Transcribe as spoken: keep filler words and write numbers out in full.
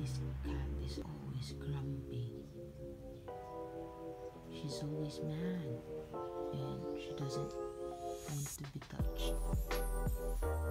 this cat is always grumpy. She's always mad and she doesn't want to be touched.